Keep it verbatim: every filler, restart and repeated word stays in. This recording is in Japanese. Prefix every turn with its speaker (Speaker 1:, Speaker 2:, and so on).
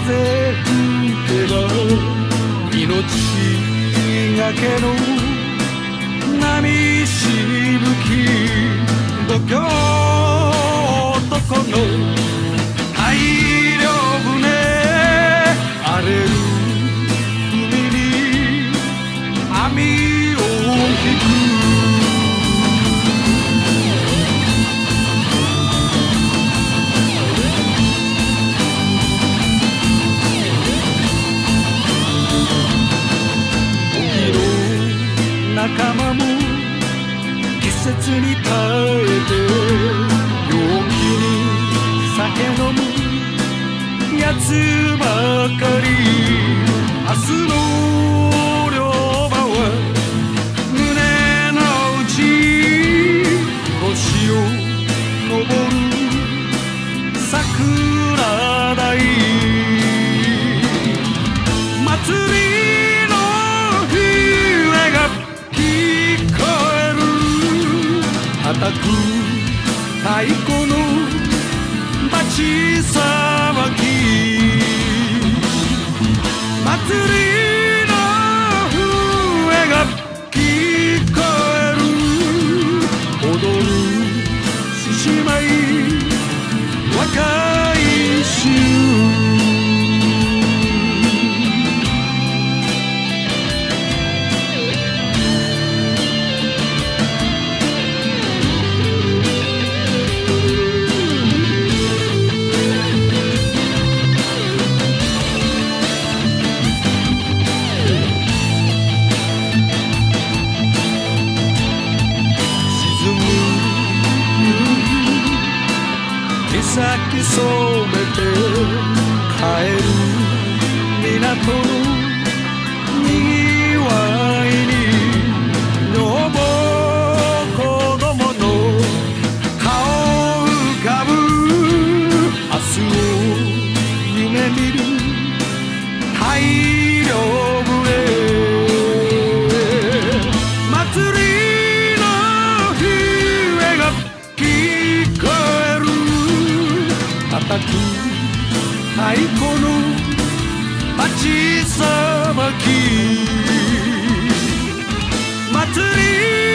Speaker 1: 風吹けば命がけの波しぶき度胸男の大漁船荒れる海に網を引く仲間も季節に耐えて陽気に酒飲むやつばかり明日の漁場は胸の内星を昇る桜台祭り叩く太鼓のバチさばき祭りの笛が聞こえる踊る獅子舞若い衆先染めて帰る港のにぎわいに女房子供の顔浮かぶ明日を夢見る大漁船祭りの笛が聞こえる叩く太鼓のバチさばき祭り